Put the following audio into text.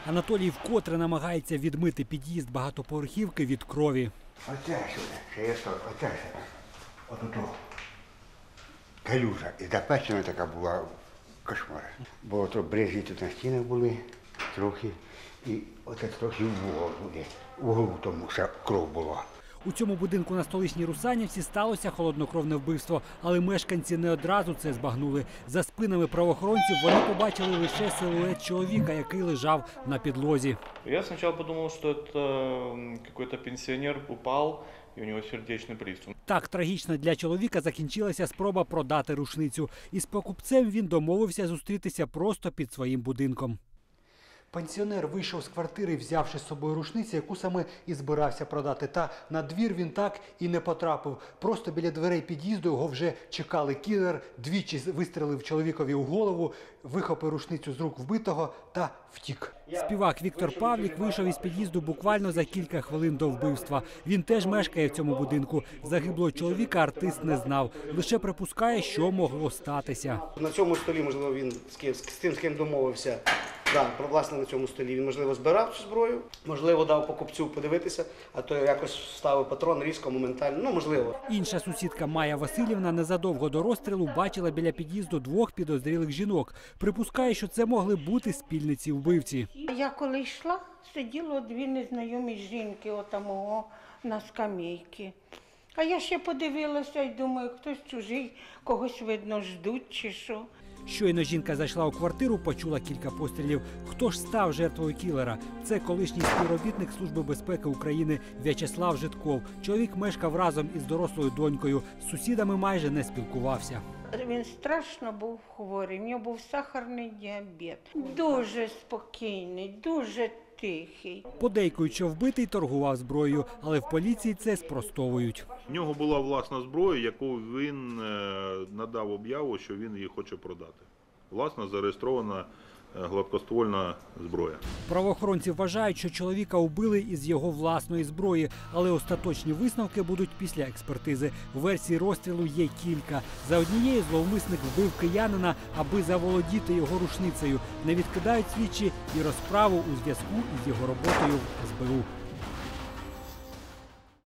Анатолій вкотре намагається відмити під'їзд багатоповерхівки від крові. Оце сюди, ще є що, оце все. Отут калюжа. І запечена така була кошмар. Бо то брижі тут на стінах були трохи. І оце трохи в углу тому ще кров була. У цьому будинку на столичній Русанівці сталося холоднокровне вбивство, але мешканці не одразу це збагнули. За спинами правоохоронців вони побачили лише силует чоловіка, який лежав на підлозі. Я спочатку подумав, що це якийсь пенсіонер упав, і у нього сердечний приступ. Так трагічно для чоловіка закінчилася спроба продати рушницю. Із покупцем він домовився зустрітися просто під своїм будинком. Пенсіонер вийшов з квартири, взявши з собою рушницю, яку саме і збирався продати. Та на двір він так і не потрапив. Просто біля дверей під'їзду його вже чекали. Кілер двічі вистрелив чоловікові у голову, вихопив рушницю з рук вбитого та втік. Співак Віктор Павлік вийшов із під'їзду буквально за кілька хвилин до вбивства. Він теж мешкає в цьому будинку. Загиблого чоловіка артист не знав. Лише припускає, що могло статися. На цьому столі, можливо, він з тим, з ким домовився. Так, власне, на цьому столі він, можливо, збирав цю зброю, можливо, дав покупцю подивитися, а то якось вставив патрон різко, моментально, ну, можливо. Інша сусідка Майя Васильівна незадовго до розстрілу бачила біля під'їзду двох підозрілих жінок. Припускає, що це могли бути спільниці вбивці. Я коли йшла, сиділо дві незнайомі жінки отамого на скамейці. А я ще подивилася і думаю, хтось чужий, когось, видно, ждуть чи що. Щойно жінка зайшла у квартиру, почула кілька пострілів. Хто ж став жертвою кілера? Це колишній співробітник Служби безпеки України В'ячеслав Житков. Чоловік мешкав разом із дорослою донькою. З сусідами майже не спілкувався. Він страшно був хворий, в нього був сахарний діабет. Дуже спокійний, дуже тихий. Подейкують, що вбитий торгував зброєю, але в поліції це спростовують. У нього була власна зброя, яку він надав об'яву, що він її хоче продати. Власна зареєстрована гладкоствольна зброя. Правоохоронці вважають, що чоловіка убили із його власної зброї, але остаточні висновки будуть після експертизи. Версій розстрілу є кілька. За однією зловмисник вбив киянина, аби заволодіти його рушницею. Не відкидають слідчі і розправу у зв'язку із його роботою в СБУ.